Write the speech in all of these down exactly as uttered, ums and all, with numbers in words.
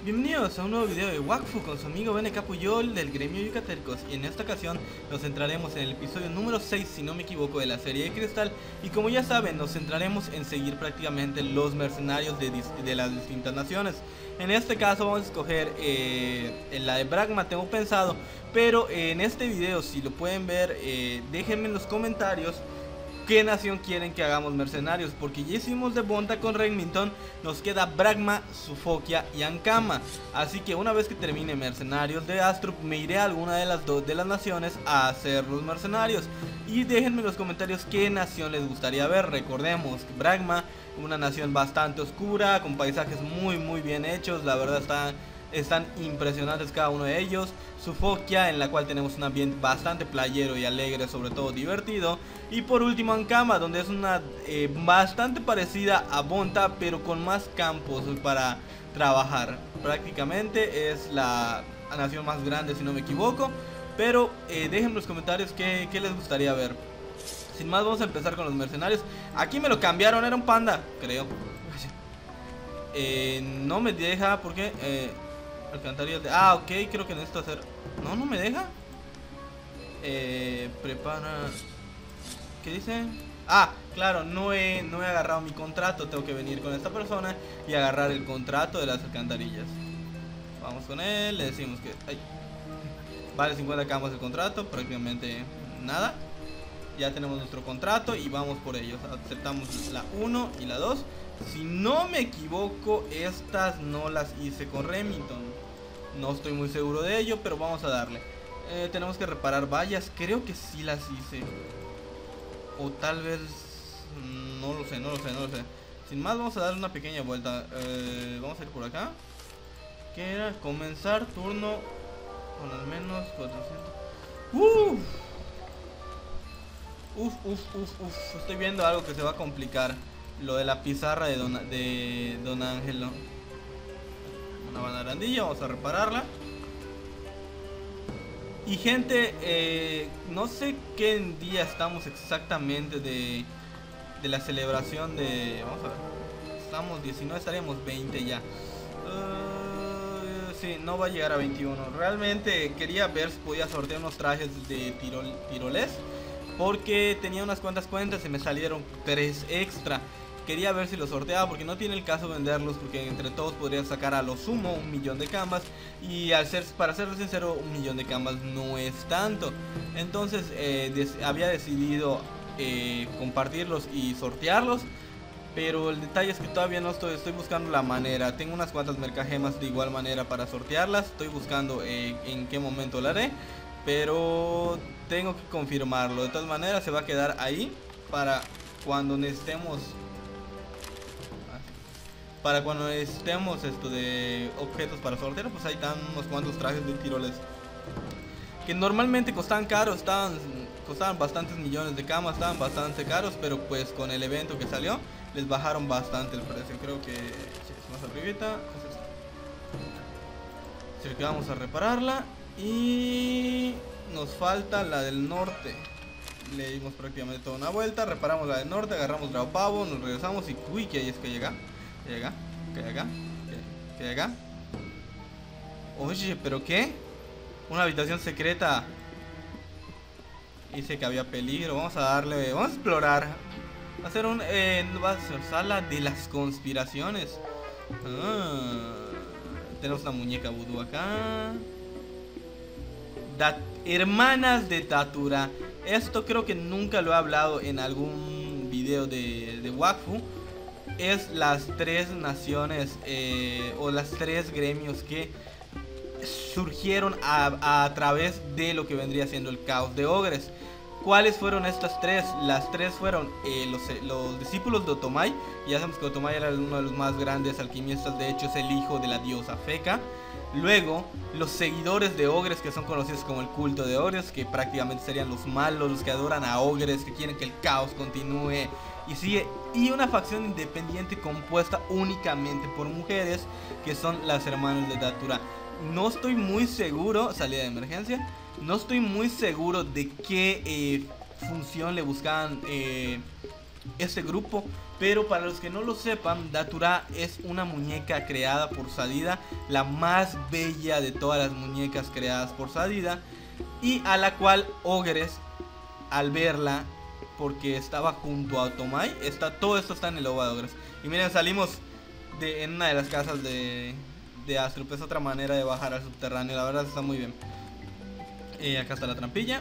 Bienvenidos a un nuevo video de Wakfu con su amigo B N K Puyol del gremio Yucatecos, y en esta ocasión nos centraremos en el episodio número seis, si no me equivoco, de la serie de Cristal. Y como ya saben, nos centraremos en seguir prácticamente los mercenarios de, de las distintas naciones. En este caso vamos a escoger eh, en la de Bragma, tengo pensado, pero eh, en este video, si lo pueden ver, eh, déjenme en los comentarios qué nación quieren que hagamos mercenarios, porque ya hicimos de Bonta con Remington, nos queda Bragma, Sofokia y Ankama. Así que una vez que termine mercenarios de Astrup, me iré a alguna de las dos de las naciones a hacer los mercenarios. Y déjenme en los comentarios qué nación les gustaría ver. Recordemos que Bragma, una nación bastante oscura, con paisajes muy muy bien hechos, la verdad está... están impresionantes cada uno de ellos. Sofokia, en la cual tenemos un ambiente bastante playero y alegre, sobre todo divertido. Y por último Ankama, donde es una eh, bastante parecida a Bonta, pero con más campos para trabajar. Prácticamente es la nación más grande, si no me equivoco. Pero eh, dejen en los comentarios qué, qué les gustaría ver. Sin más, vamos a empezar con los mercenarios. Aquí me lo cambiaron, era un panda, creo. eh, No me deja, porque... Eh, alcantarillas de... Ah, ok, creo que necesito hacer... No, no me deja. Eh, prepara... ¿Qué dice? Ah, claro, no he, no he agarrado mi contrato. Tengo que venir con esta persona y agarrar el contrato de las alcantarillas. Vamos con él, le decimos que... Ay, vale cincuenta camas el contrato, prácticamente nada. Ya tenemos nuestro contrato y vamos por ellos. Aceptamos la uno y la dos. Si no me equivoco, estas no las hice con Remington. No estoy muy seguro de ello, pero vamos a darle. eh, Tenemos que reparar vallas. Creo que sí las hice. O tal vez... No lo sé, no lo sé, no lo sé. Sin más, vamos a dar una pequeña vuelta. eh, Vamos a ir por acá. Que era comenzar turno con al menos cuatrocientos. Uf, uf, uf, uf, uf. Estoy viendo algo que se va a complicar. Lo de la pizarra de Don, de Don Ángelo. Una banarandilla, vamos a repararla. Y gente, eh, no sé qué día estamos exactamente de, de la celebración de... Vamos a ver. Estamos diecinueve, estaremos veinte ya. Uh, sí, no va a llegar a veintiuno. Realmente quería ver si podía sortear unos trajes de tirol, tiroles, porque tenía unas cuantas cuentas y me salieron tres extra. Quería ver si los sorteaba, porque no tiene el caso venderlos, porque entre todos podrían sacar a lo sumo un millón de camas. Y al ser, para ser sincero, un millón de camas no es tanto. Entonces eh, des, había decidido eh, compartirlos y sortearlos. Pero el detalle es que todavía no estoy, estoy buscando la manera. Tengo unas cuantas mercagemas de igual manera para sortearlas. Estoy buscando eh, en qué momento lo haré, pero tengo que confirmarlo. De todas maneras se va a quedar ahí para cuando necesitemos... Para cuando necesitemos esto de objetos para sortear, pues ahí están unos cuantos trajes de tiroles. Que normalmente costaban caros, estaban, costaban bastantes millones de camas, estaban bastante caros, pero pues con el evento que salió, les bajaron bastante el precio. Creo que sí, es más arribita. Así que vamos a repararla. Y nos falta la del norte. Le dimos prácticamente toda una vuelta, reparamos la del norte, agarramos Drao Pavo, nos regresamos y... Uy, que ahí es que llega. Que llega, que llega, que llega. Oye, ¿pero qué? Una habitación secreta. Dice que había peligro. Vamos a darle, vamos a explorar. Va a ser un, eh, va a ser sala de las conspiraciones. Ah, tenemos una muñeca vudú acá. Dat, hermanas de Datura. Esto creo que nunca lo he hablado en algún video de, de Wakfu. Es las tres naciones eh, o las tres gremios que surgieron a, a través de lo que vendría siendo el caos de Ogres. ¿Cuáles fueron estas tres? Las tres fueron eh, los, los discípulos de Otomai. Ya sabemos que Otomai era uno de los más grandes alquimistas, de hecho es el hijo de la diosa Feca. Luego, los seguidores de Ogres, que son conocidos como el culto de Ogres, que prácticamente serían los malos, los que adoran a Ogres, que quieren que el caos continúe y sigue. Y una facción independiente compuesta únicamente por mujeres, que son las hermanas de Datura. No estoy muy seguro, salida de emergencia, no estoy muy seguro de qué eh, función le buscaban eh, este grupo. Pero para los que no lo sepan, Datura es una muñeca creada por Sadida, la más bella de todas las muñecas creadas por Sadida, y a la cual Ogres, al verla, porque estaba junto a Otomai, está, todo esto está en el OVA de Ogres. Y miren, salimos de, en una de las casas de, de Astrup. Es otra manera de bajar al subterráneo, la verdad está muy bien. Eh, acá está la trampilla.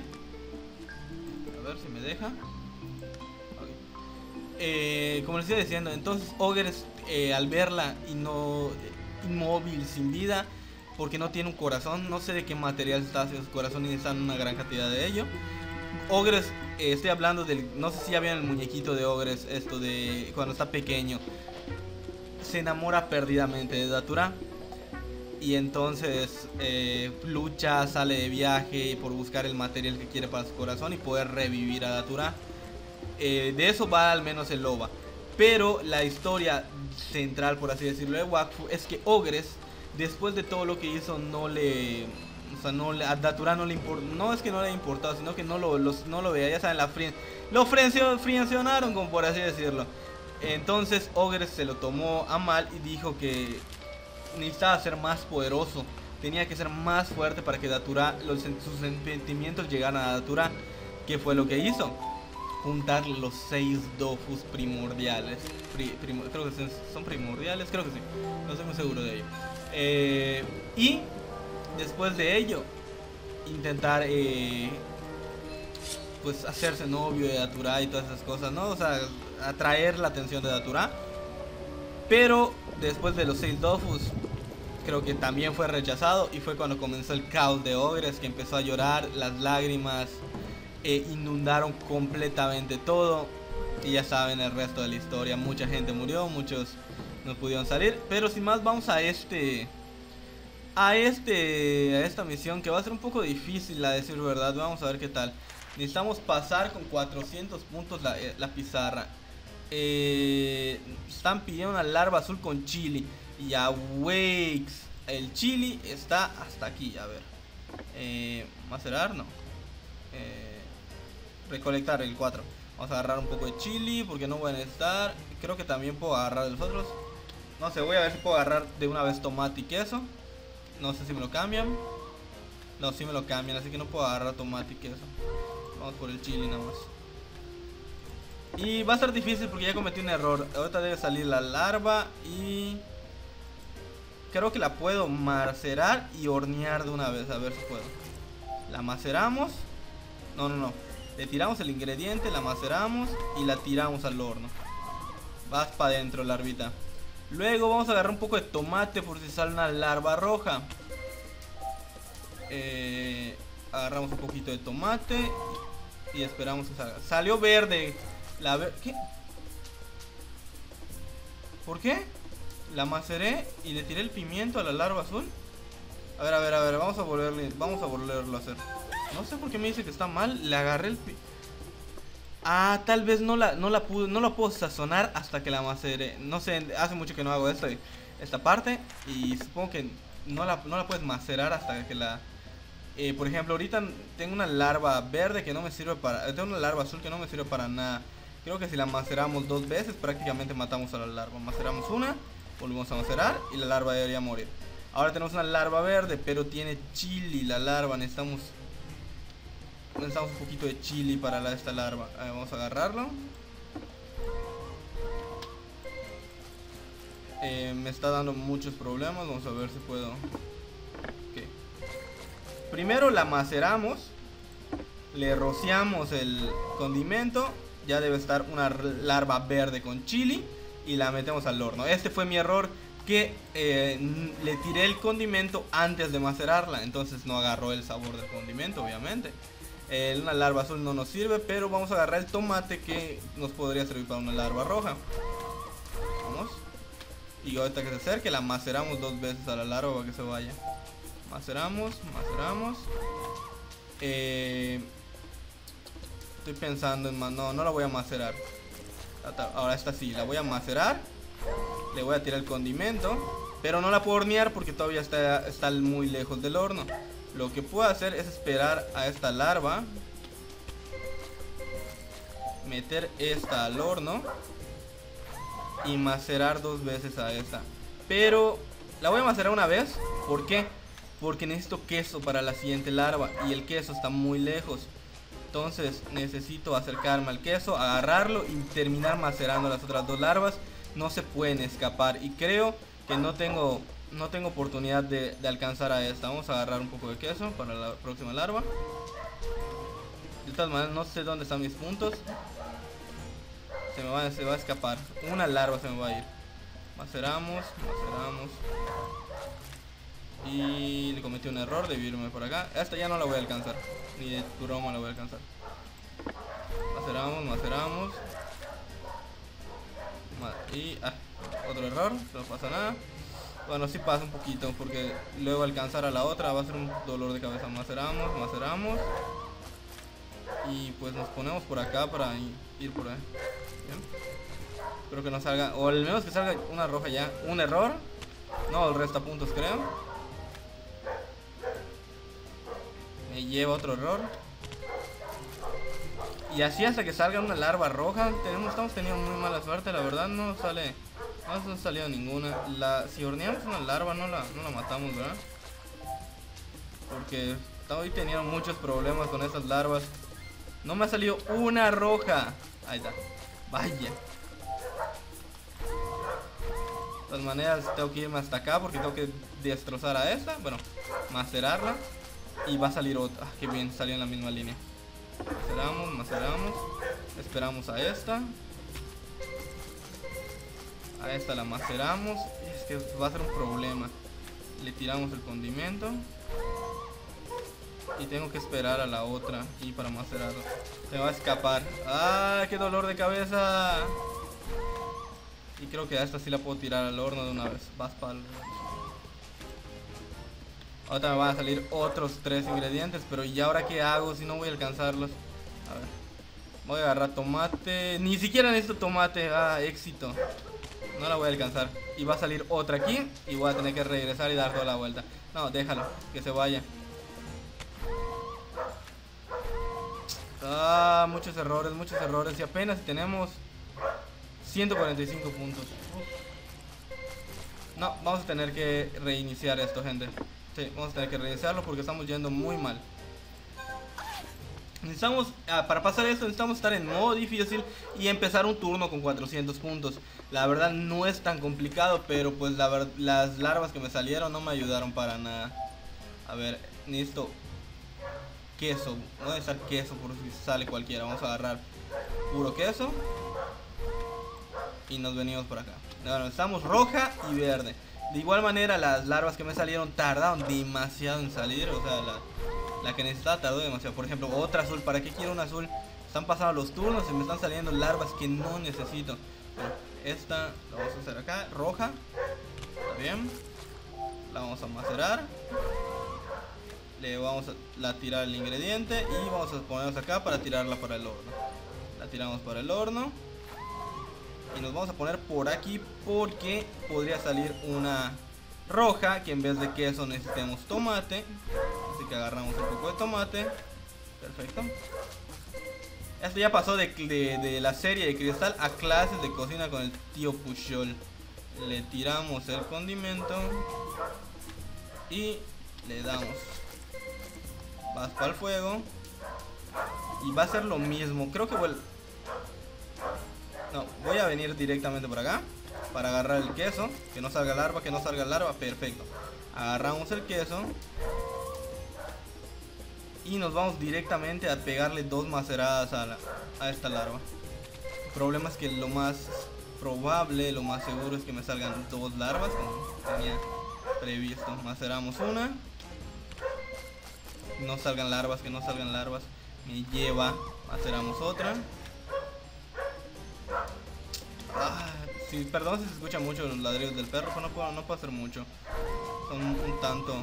A ver si me deja. Okay. Eh, como les iba diciendo, entonces Ogres, eh, al verla y no eh, inmóvil, sin vida, porque no tiene un corazón, no sé de qué material está hacia su corazón y necesitan una gran cantidad de ello. Ogres, eh, estoy hablando del, no sé si ya vieron el muñequito de Ogres, esto de cuando está pequeño, se enamora perdidamente de Datura. Y entonces eh, lucha, sale de viaje por buscar el material que quiere para su corazón y poder revivir a Datura. Eh, de eso va al menos el OVA. Pero la historia central, por así decirlo, de Wakfu es que Ogres, después de todo lo que hizo, no le... O sea, no le, a Datura no le importa. No es que no le haya importado, sino que no lo, los, no lo veía. Ya saben, la fri lo frencionaron, como por así decirlo. Entonces Ogres se lo tomó a mal y dijo que necesitaba ser más poderoso, tenía que ser más fuerte para que Datura, los, sus sentimientos llegaran a Datura. ¿Qué fue lo que hizo? Juntar los seis dofus primordiales. Pri, prim, creo que son primordiales, creo que sí, no estoy muy seguro de ello. Eh, y después de ello, intentar eh, pues hacerse novio de Datura y todas esas cosas, ¿no? O sea, atraer la atención de Datura. Pero después de los seis dofus, creo que también fue rechazado. Y fue cuando comenzó el caos de Ogres, que empezó a llorar. Las lágrimas eh, inundaron completamente todo. Y ya saben el resto de la historia. Mucha gente murió, muchos no pudieron salir. Pero sin más, vamos a este A este a esta misión, que va a ser un poco difícil, a decir verdad. Vamos a ver qué tal. Necesitamos pasar con cuatrocientos puntos la, la pizarra. Eh, están pidiendo una larva azul con chili. Y a Wakes, el chili está hasta aquí. A ver, eh, macerar, no, eh, recolectar el cuatro. Vamos a agarrar un poco de chili porque no voy a necesitar. Creo que también puedo agarrar de los otros. No sé, voy a ver si puedo agarrar de una vez tomate y queso. No sé si me lo cambian. No, si me lo cambian, así que no puedo agarrar tomate y queso. Vamos por el chili nada más. Y va a ser difícil porque ya cometí un error. Ahorita debe salir la larva y creo que la puedo macerar y hornear de una vez. A ver si puedo. La maceramos. No, no, no. Le tiramos el ingrediente, la maceramos y la tiramos al horno. Vas para adentro, larvita. Luego vamos a agarrar un poco de tomate por si sale una larva roja. Eh, agarramos un poquito de tomate y esperamos que salga. Salió verde. La ver ¿Qué? ¿Por qué? La maceré y le tiré el pimiento a la larva azul. A ver, a ver, a ver, vamos a volverle, vamos a volverlo a hacer. No sé por qué me dice que está mal. Le agarré el pi Ah, tal vez no la, no la pude, no la puedo sazonar hasta que la maceré. No sé, hace mucho que no hago esto, esta parte. Y supongo que no la, no la puedes macerar hasta que la... Eh, por ejemplo, ahorita tengo una larva verde que no me sirve para... Tengo una larva azul que no me sirve para nada. Creo que si la maceramos dos veces prácticamente matamos a la larva. Maceramos una, volvemos a macerar y la larva debería morir. Ahora tenemos una larva verde, pero tiene chili la larva. Necesitamos necesitamos un poquito de chili para la, esta larva. A ver, vamos a agarrarlo. eh, Me está dando muchos problemas. Vamos a ver si puedo. Okay. Primero la maceramos, le rociamos el condimento. Ya debe estar una larva verde con chili y la metemos al horno. Este fue mi error, que eh, le tiré el condimento antes de macerarla, entonces no agarró el sabor del condimento, obviamente. Eh, una larva azul no nos sirve, pero vamos a agarrar el tomate, que nos podría servir para una larva roja. Vamos. Y ahorita que se acerque la maceramos dos veces a la larva para que se vaya. Maceramos, maceramos. Eh... Estoy pensando en... No, no la voy a macerar. Ahora esta sí, la voy a macerar. Le voy a tirar el condimento. Pero no la puedo hornear porque todavía está, está muy lejos del horno. Lo que puedo hacer es esperar a esta larva. meter esta al horno y macerar dos veces a esta. Pero la voy a macerar una vez. ¿Por qué? Porque necesito queso para la siguiente larva y el queso está muy lejos. Entonces necesito acercarme al queso, agarrarlo y terminar macerando las otras dos larvas. No se pueden escapar y creo que no tengo no tengo oportunidad de, de alcanzar a esta. Vamos a agarrar un poco de queso para la próxima larva. De todas maneras no sé dónde están mis puntos. Se me va, se va a escapar. Una larva se me va a ir. Maceramos, maceramos. Y le cometí un error de irme por acá. Esta ya no la voy a alcanzar. Ni de broma la voy a alcanzar. Maceramos, maceramos. Y ah, otro error, no pasa nada. Bueno, sí pasa un poquito porque luego alcanzar a la otra va a ser un dolor de cabeza. Maceramos, maceramos. Y pues nos ponemos por acá para ir por ahí. Bien. Espero que no salga, o al menos que salga una roja ya. Un error. No, el resta puntos creo. Me lleva otro error. Y así hasta que salga una larva roja. Tenemos, estamos teniendo muy mala suerte, la verdad. No sale, no ha salido ninguna. La, si horneamos una larva no la, no la matamos, ¿verdad? Porque hoy teniendo muchos problemas con estas larvas. No me ha salido una roja. Ahí está. Vaya. De todas maneras tengo que irme hasta acá porque tengo que destrozar a esta. Bueno, macerarla. Y va a salir otra. Ah, qué bien, salió en la misma línea. Maceramos, maceramos. Esperamos a esta. A esta la maceramos. Es que va a ser un problema. Le tiramos el condimento. Y tengo que esperar a la otra. Y para macerarla. Se va a escapar. ¡Ah! ¡Qué dolor de cabeza! Y creo que a esta sí la puedo tirar al horno de una vez. Vas para el... Ahora me van a salir otros tres ingredientes. Pero ¿y ahora qué hago si no voy a alcanzarlos? A ver. Voy a agarrar tomate. Ni siquiera necesito tomate. Ah, éxito. No la voy a alcanzar. Y va a salir otra aquí. Y voy a tener que regresar y dar toda la vuelta. No, déjalo, que se vaya. Ah, muchos errores, muchos errores. Y apenas tenemos ciento cuarenta y cinco puntos. No, vamos a tener que reiniciar esto, gente. Sí, vamos a tener que reiniciarlo porque estamos yendo muy mal. Necesitamos, ah, para pasar esto necesitamos estar en modo difícil y empezar un turno con cuatrocientos puntos. La verdad no es tan complicado, pero pues la las larvas que me salieron no me ayudaron para nada. A ver, necesito queso. No voy a estar queso por si sale cualquiera. Vamos a agarrar puro queso. Y nos venimos por acá. Bueno, estamos roja y verde. De igual manera las larvas que me salieron tardaron demasiado en salir. O sea, la, la que necesitaba tardó demasiado. Por ejemplo, otra azul. ¿Para qué quiero una azul? Están pasando los turnos y me están saliendo larvas que no necesito. Bueno, esta la vamos a hacer acá. Roja. Está bien. La vamos a macerar. Le vamos a la tirar el ingrediente. Y vamos a ponernos acá para tirarla para el horno. La tiramos para el horno. Y nos vamos a poner por aquí porque podría salir una roja que en vez de queso necesitemos tomate. Así que agarramos un poco de tomate. Perfecto. Esto ya pasó de, de, de la serie de Cristal a clases de cocina con el tío Puchol. Le tiramos el condimento y le damos. Vas para el fuego. Y va a ser lo mismo. Creo que vuelve. No, voy a venir directamente por acá para agarrar el queso. Que no salga larva, que no salga larva. Perfecto. Agarramos el queso y nos vamos directamente a pegarle dos maceradas a, la, a esta larva. El problema es que lo más probable, lo más seguro es que me salgan dos larvas, como tenía previsto. Maceramos una. No salgan larvas, que no salgan larvas. Me lleva. Maceramos otra. Ah, sí, perdón si se escucha mucho los ladridos del perro, pero no puedo, no puedo hacer mucho. Son un, un tanto.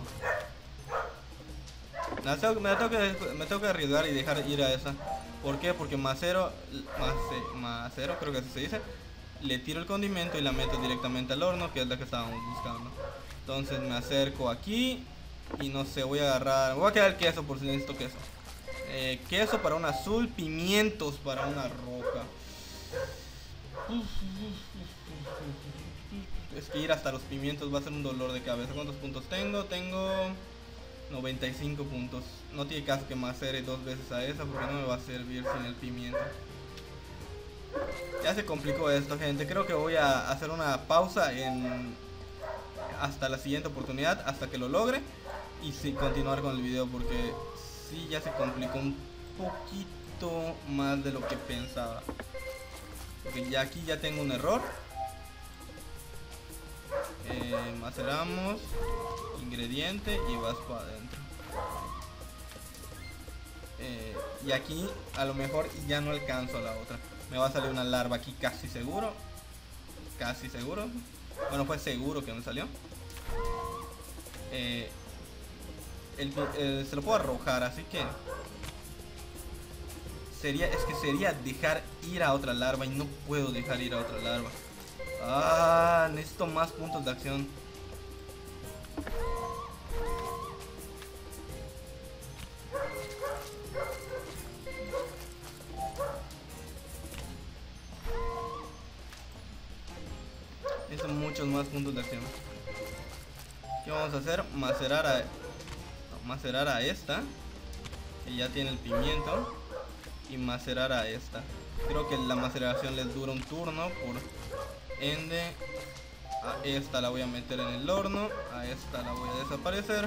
Me tengo, me, tengo que, me tengo que arriesgar y dejar ir a esa. ¿Por qué? Porque macero, mace, macero, creo que así se dice. Le tiro el condimento y la meto directamente al horno, que es la que estábamos buscando. Entonces me acerco aquí y no sé, voy a agarrar. Voy a quedar el queso por si necesito queso. eh, queso para un azul, pimientos para una roja. Es que ir hasta los pimientos va a ser un dolor de cabeza. ¿Cuántos puntos tengo? Tengo noventa y cinco puntos. No tiene caso que macere dos veces a esa porque no me va a servir sin el pimiento. Ya se complicó esto, gente. Creo que voy a hacer una pausa en hasta la siguiente oportunidad, hasta que lo logre, y sí continuar con el video, porque sí ya se complicó un poquito más de lo que pensaba. Porque ya aquí ya tengo un error. Eh, maceramos ingrediente y vas para adentro. Eh, y aquí a lo mejor ya no alcanzo a la otra. Me va a salir una larva aquí casi seguro. Casi seguro. Bueno, fue seguro que me salió. Eh, el, el, se lo puedo arrojar, así que sería, es que sería dejar ir a otra larva y no puedo dejar ir a otra larva. Ah, necesito más puntos de acción. Necesito muchos más puntos de acción. ¿Qué vamos a hacer? Macerar a, no, macerar a esta, que ya tiene el pimiento, y macerar a esta. Creo que la maceración les dura un turno, por ende a esta la voy a meter en el horno, a esta la voy a desaparecer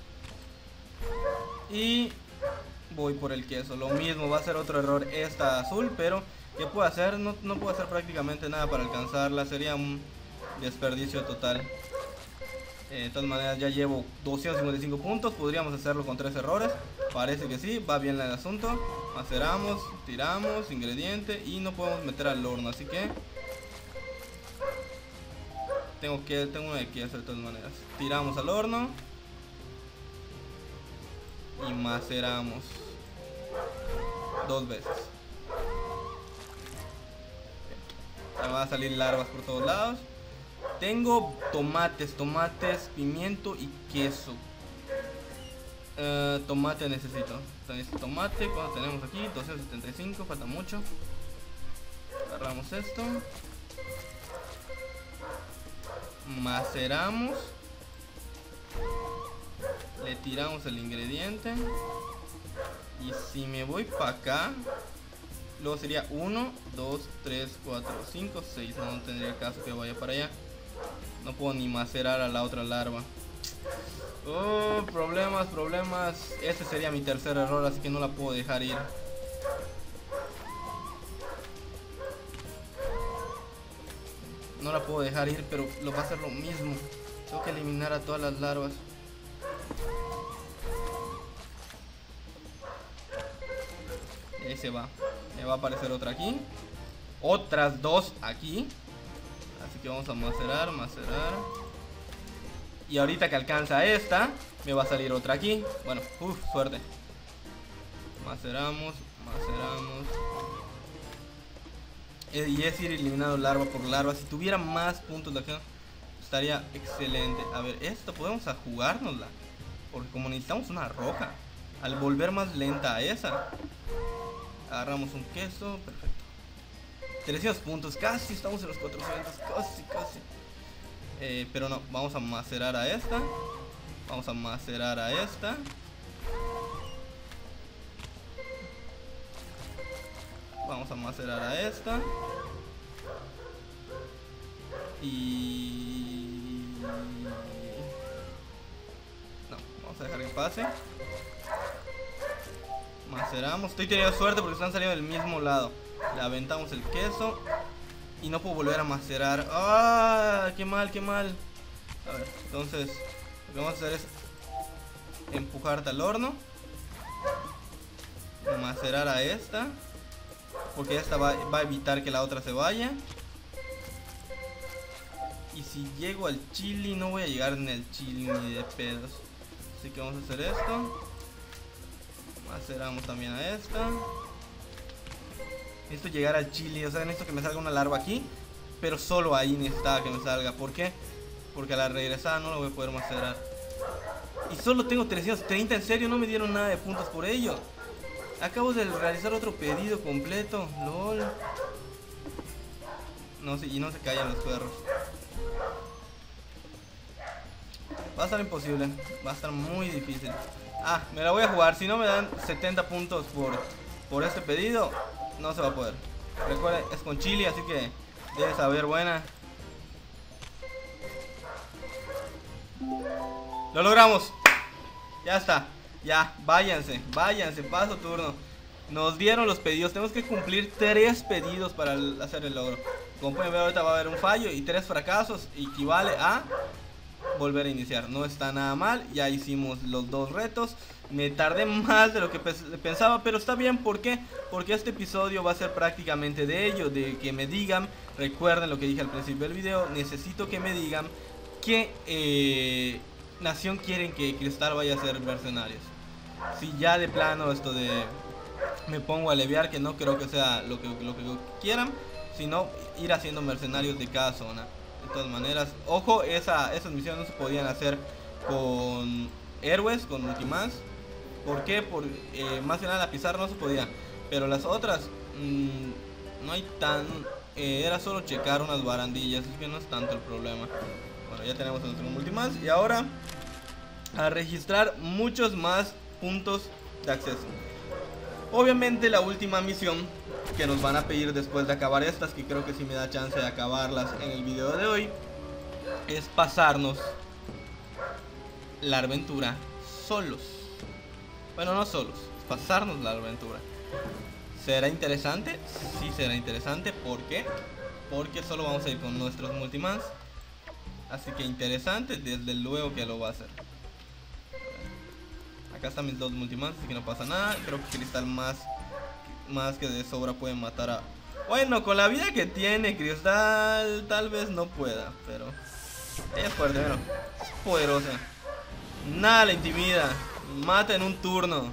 y voy por el queso. Lo mismo, va a ser otro error esta azul, pero ¿qué puedo hacer? No, no puedo hacer prácticamente nada para alcanzarla, sería un desperdicio total. Eh, de todas maneras ya llevo doscientos cincuenta y cinco puntos, podríamos hacerlo con tres errores. Parece que sí, va bien el asunto. Maceramos, tiramos, ingrediente y no podemos meter al horno, así que tengo que tengo que hacer de todas maneras. Tiramos al horno y maceramos dos veces. Me van a salir larvas por todos lados. Tengo tomates, tomates, pimiento y queso. Uh, tomate necesito. Entonces, tomate, ¿cuánto tenemos aquí? doscientos setenta y cinco, falta mucho. Agarramos esto. Maceramos. Le tiramos el ingrediente. Y si me voy para acá, luego sería uno, dos, tres, cuatro, cinco, seis. No, no tendría caso que vaya para allá. No puedo ni macerar a la otra larva. Oh, problemas, problemas. Este sería mi tercer error, así que no la puedo dejar ir. No la puedo dejar ir, pero lo va a hacer lo mismo. Tengo que eliminar a todas las larvas. Y ahí se va. Me va a aparecer otra aquí. Otras dos aquí. Así que vamos a macerar, macerar. Y ahorita que alcanza esta, me va a salir otra aquí. Bueno, uff, suerte. Maceramos, maceramos. Y es ir eliminando larva por larva. Si tuviera más puntos de acción, estaría excelente. A ver, esto podemos a jugárnosla, porque como necesitamos una roja, al volver más lenta a esa, agarramos un queso, perfecto. trescientos puntos, casi estamos en los cuatrocientos, casi, casi. Eh, pero no, vamos a macerar a esta. Vamos a macerar a esta. Vamos a macerar a esta. Y... no, vamos a dejar que pase. Maceramos. Estoy teniendo suerte porque están saliendo del mismo lado. Le aventamos el queso. Y no puedo volver a macerar. ¡Ah! ¡Qué mal, qué mal! A ver, entonces lo que vamos a hacer es empujarte al horno. Macerar a esta, porque esta va, va a evitar que la otra se vaya. Y si llego al chili, no voy a llegar en el chili ni de pedos. Así que vamos a hacer esto. Maceramos también a esta. Necesito llegar al chili, o sea, necesito que me salga una larva aquí, pero solo ahí necesitaba que me salga. ¿Por qué? Porque a la regresada no lo voy a poder macerar. Y solo tengo trescientos treinta, ¿en serio? No me dieron nada de puntos por ello. Acabo de realizar otro pedido completo. LOL. No sé, y no se callan los perros. Va a estar imposible. Va a estar muy difícil. Ah, me la voy a jugar. Si no me dan setenta puntos por, por este pedido, no se va a poder. Recuerden, es con chili, así que debe saber buena. Lo logramos. Ya está. Ya, váyanse, váyanse, paso turno. Nos dieron los pedidos. Tenemos que cumplir tres pedidos para hacer el logro. Como pueden ver, ahorita va a haber un fallo y tres fracasos equivale a volver a iniciar. No está nada mal. Ya hicimos los dos retos. Me tardé más de lo que pensaba, pero está bien. ¿Por qué? Porque este episodio va a ser prácticamente de ello. De que me digan, recuerden lo que dije al principio del video, necesito que me digan qué eh, nación quieren que Cristal vaya a ser mercenarios. Si ya de plano esto de me pongo a aliviar, que no creo que sea lo que, lo que quieran, sino ir haciendo mercenarios de cada zona. De todas maneras, ojo, esa, esas misiones no se podían hacer con héroes, con Ultimans. ¿Por qué? Por, eh, más que nada la pizarra no se podía. Pero las otras mmm, no hay tan... Eh, era solo checar unas barandillas, así que no es tanto el problema. Bueno, ya tenemos nuestro Multimans. Y ahora a registrar muchos más puntos de acceso. Obviamente la última misión que nos van a pedir después de acabar estas, que creo que sí me da chance de acabarlas en el video de hoy, es pasarnos la aventura solos. Bueno, no solos, pasarnos la aventura. ¿Será interesante? Sí será interesante. ¿Por qué? Porque solo vamos a ir con nuestros Multimans. Así que interesante, desde luego que lo va a hacer. Acá están mis dos Multimans, así que no pasa nada. Creo que Cristal más, más que de sobra puede matar a... Bueno, con la vida que tiene Cristal, tal vez no pueda, pero... ella es fuerte, bueno, es poderosa. Nada la intimida. Mata en un turno.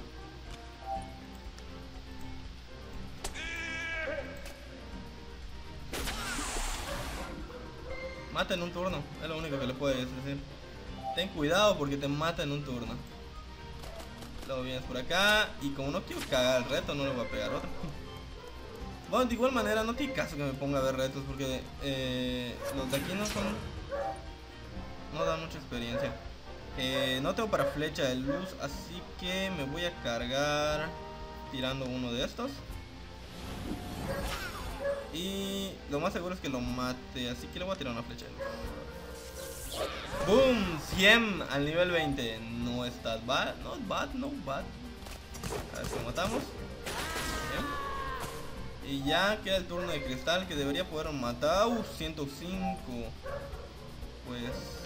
Mata en un turno, es lo único que le puedes decir. Ten cuidado porque te mata en un turno. Luego vienes por acá. Y como no quiero cagar el reto, no le voy a pegar otro. Bueno, de igual manera no tiene caso que me ponga a ver retos, porque eh, los de aquí no son... no dan mucha experiencia. eh, No tengo para flecha de luz, así que me voy a cargar tirando uno de estos. Y lo más seguro es que lo mate, así que le voy a tirar una flecha de luz. ¡Boom! cien al nivel veinte. No está bad, no bad, no bad. A ver si lo matamos. Bien. Y ya queda el turno de Cristal, que debería poder matar. Uh, ciento cinco. Pues...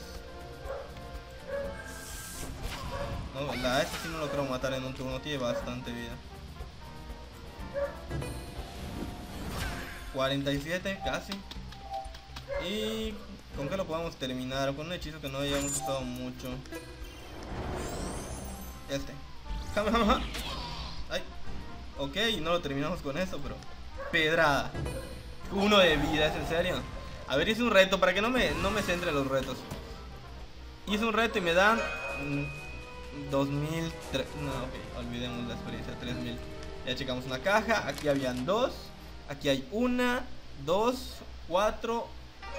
no, la este sí no lo creo matar en un turno, tiene bastante vida. cuarenta y siete, casi. Y... ¿con qué lo podemos terminar? Con un hechizo que no hayamos usado mucho. Este. Ay. Ok, no lo terminamos con eso, pero... pedrada. Uno de vida, ¿es en serio? A ver, hice un reto, para que no me, no me centre en los retos. Hice un reto y me dan... Mmm, dos mil... no, ok, olvidemos la experiencia, tres mil. Ya checamos una caja, aquí habían dos. Aquí hay una, dos, cuatro...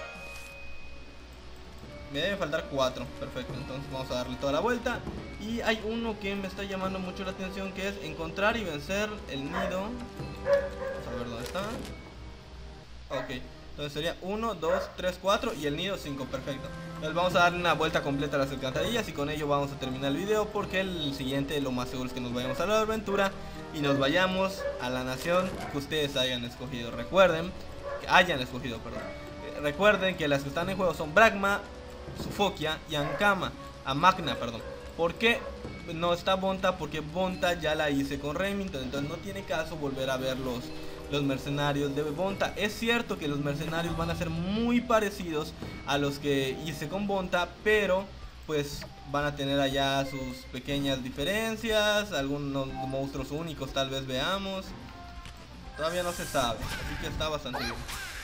me debe faltar cuatro, perfecto, entonces vamos a darle toda la vuelta. Y hay uno que me está llamando mucho la atención, que es encontrar y vencer el nido. Vamos a ver dónde está. Ok, entonces sería uno, dos, tres, cuatro y el nido cinco, perfecto. Entonces vamos a darle una vuelta completa a las alcantarillas y con ello vamos a terminar el video, porque el siguiente lo más seguro es que nos vayamos a la aventura y nos vayamos a la nación que ustedes hayan escogido. Recuerden, que hayan escogido, perdón. Recuerden que las que están en juego son Bragma, Sufokia y Ankama, a Magna, perdón. ¿Por qué no está Bonta? Porque Bonta ya la hice con Remington, entonces no tiene caso volver a ver los, los mercenarios de Bonta. Es cierto que los mercenarios van a ser muy parecidos a los que hice con Bonta, pero pues van a tener allá sus pequeñas diferencias, algunos monstruos únicos tal vez veamos. Todavía no se sabe, así que está bastante bien.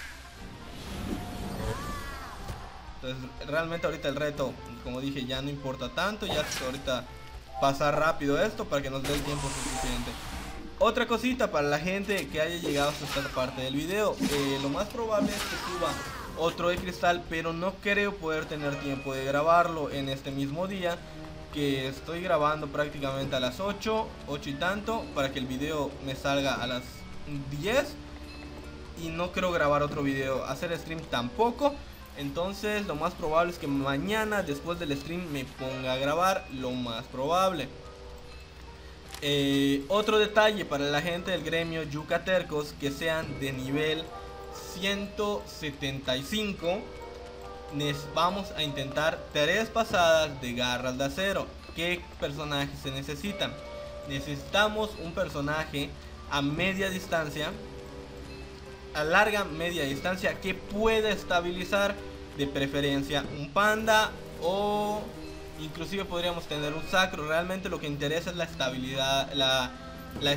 Entonces realmente ahorita el reto, como dije, ya no importa tanto. Ya ahorita pasar rápido esto para que nos dé el tiempo suficiente. Otra cosita para la gente que haya llegado hasta esta parte del video, eh, lo más probable es que suba otro de cristal, pero no creo poder tener tiempo de grabarlo en este mismo día, que estoy grabando prácticamente a las ocho, ocho y tanto, para que el video me salga a las diez, y no quiero grabar otro video, hacer stream tampoco. Entonces lo más probable es que mañana después del stream me ponga a grabar, lo más probable. Eh, otro detalle para la gente del gremio Yuka Tercos, que sean de nivel ciento setenta y cinco, les vamos a intentar tres pasadas de garras de acero. ¿Qué personajes se necesitan? Necesitamos un personaje a media distancia, a larga media distancia, que pueda estabilizar, de preferencia un panda, o inclusive podríamos tener un sacro. Realmente lo que interesa es la estabilidad, la, la,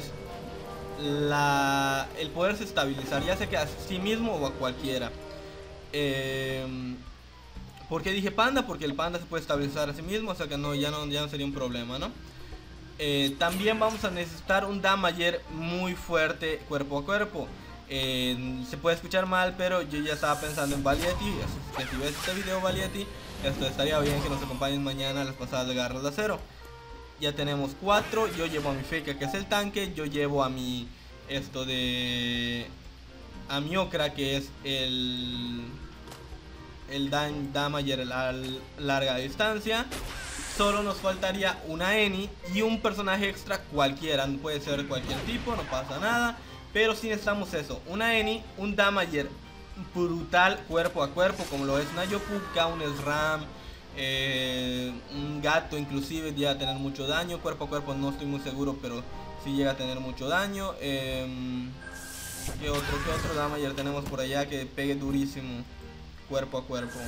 la el poderse estabilizar, ya sea que a sí mismo o a cualquiera. Eh, ¿Por qué dije panda? Porque el panda se puede estabilizar a sí mismo, o sea que no, ya no, ya no sería un problema, ¿no? Eh, también vamos a necesitar un damager muy fuerte cuerpo a cuerpo. Eh, se puede escuchar mal, pero yo ya estaba pensando en Valietti, así que si ves este video, Valietti, esto estaría bien que nos acompañen mañana a las pasadas de garras de acero. Ya tenemos cuatro, yo llevo a mi Feika, que es el tanque, yo llevo a mi esto de a mi Okra, que es el el dan, damager a larga distancia. Solo nos faltaría una Eni y un personaje extra cualquiera, puede ser cualquier tipo, no pasa nada. Pero si necesitamos eso, una Eni, un damager brutal cuerpo a cuerpo, como lo es una Yopuka, un SRAM, eh, un gato inclusive llega a tener mucho daño. Cuerpo a cuerpo no estoy muy seguro, pero sí llega a tener mucho daño. eh, ¿Qué otro, qué otro damager tenemos por allá que pegue durísimo cuerpo a cuerpo?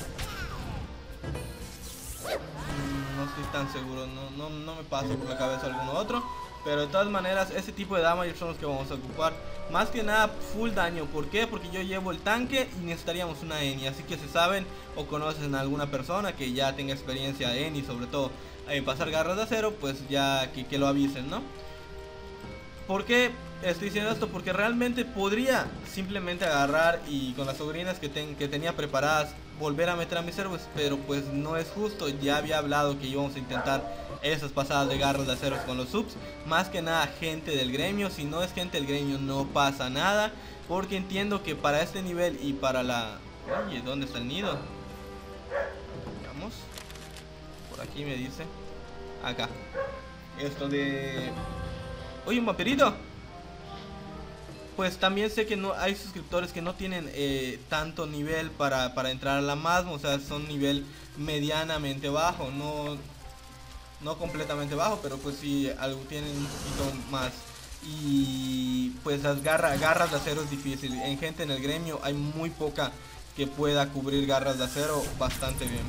No estoy tan seguro, no, no, no me pasa por la cabeza alguno otro. Pero de todas maneras, ese tipo de damage son los que vamos a ocupar. Más que nada full daño. ¿Por qué? Porque yo llevo el tanque y necesitaríamos una Eni. Así que si saben o conocen a alguna persona que ya tenga experiencia de Eni, sobre todo en pasar garras de acero, pues ya que, que lo avisen, ¿no? ¿Por qué estoy diciendo esto? Porque realmente podría simplemente agarrar y con las sobrinas que, ten, que tenía preparadas volver a meter a mis servos, pero pues no es justo. Ya había hablado que íbamos a intentar esas pasadas de garras de aceros con los subs. Más que nada gente del gremio. Si no es gente del gremio no pasa nada, porque entiendo que para este nivel y para la... Oye, ¿dónde está el nido? Vamos. Por aquí me dice. Acá. Esto de... Oye, un vampirito. Pues también sé que no hay suscriptores que no tienen eh, tanto nivel para, para entrar a la masmo. O sea, son nivel medianamente bajo. No, no completamente bajo, pero pues sí, algo tienen un poquito más. Y pues las garra, garras de acero es difícil. En gente en el gremio hay muy poca que pueda cubrir garras de acero bastante bien.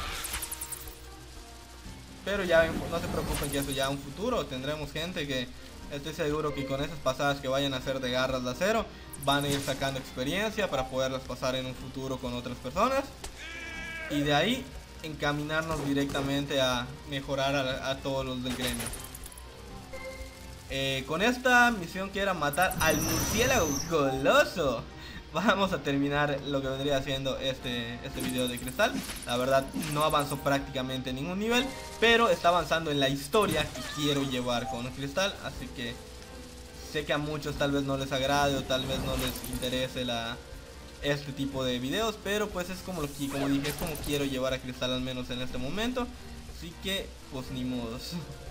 Pero ya no se preocupen, que eso ya en un futuro tendremos gente que... Estoy seguro que con esas pasadas que vayan a hacer de garras de acero van a ir sacando experiencia para poderlas pasar en un futuro con otras personas. Y de ahí encaminarnos directamente a mejorar a, a todos los del gremio. Eh, con esta misión que era matar al murciélago goloso, vamos a terminar lo que vendría haciendo este, este video de cristal. La verdad no avanzó prácticamente ningún nivel, pero está avanzando en la historia que quiero llevar con cristal. Así que sé que a muchos tal vez no les agrade o tal vez no les interese la, este tipo de videos, pero pues es como lo que, como dije, es como quiero llevar a cristal al menos en este momento. Así que pues ni modos.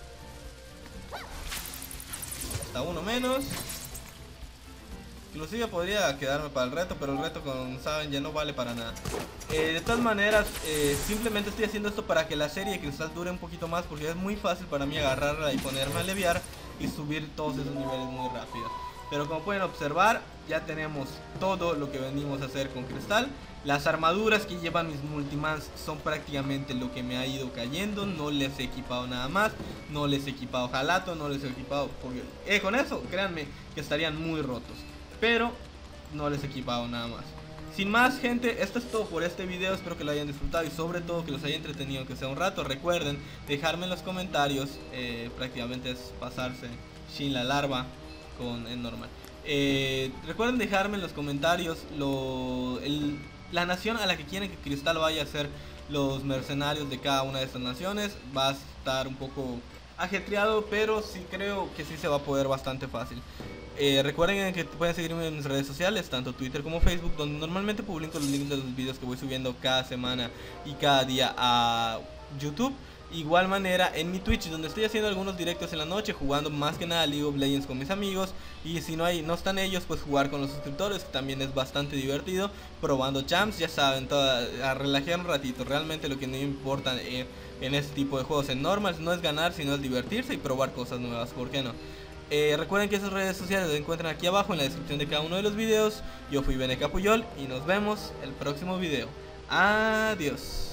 Hasta uno menos. Inclusive podría quedarme para el reto, pero el reto, como saben, ya no vale para nada. Eh, de todas maneras, eh, simplemente estoy haciendo esto para que la serie de cristal dure un poquito más, porque es muy fácil para mí agarrarla y ponerme a aliviar y subir todos esos niveles muy rápido. Pero como pueden observar, ya tenemos todo lo que venimos a hacer con cristal. Las armaduras que llevan mis multimans son prácticamente lo que me ha ido cayendo. No les he equipado nada más. No les he equipado jalato, no les he equipado... Porque, eh, con eso, créanme que estarían muy rotos. Pero no les he equipado nada más. Sin más, gente, esto es todo por este video. Espero que lo hayan disfrutado y sobre todo que los haya entretenido, que sea un rato. Recuerden dejarme en los comentarios, eh, prácticamente es pasarse sin la larva, con en normal. Eh, recuerden dejarme en los comentarios lo, el, la nación a la que quieren que Cristal vaya a ser los mercenarios de cada una de estas naciones. Va a estar un poco ajetreado, pero sí creo que sí se va a poder bastante fácil. Eh, recuerden que pueden seguirme en mis redes sociales, tanto Twitter como Facebook, donde normalmente publico los links de los videos que voy subiendo cada semana y cada día a YouTube. Igual manera en mi Twitch, donde estoy haciendo algunos directos en la noche, jugando más que nada League of Legends con mis amigos. Y si no hay, no están ellos, pues jugar con los suscriptores, que también es bastante divertido. Probando champs, ya saben, toda, a relajar un ratito. Realmente lo que no importa en, en este tipo de juegos en normals no es ganar, sino es divertirse y probar cosas nuevas, ¿por qué no? Eh, recuerden que esas redes sociales las encuentran aquí abajo en la descripción de cada uno de los videos. Yo fui Bene Capuyol y nos vemos el próximo video. Adiós.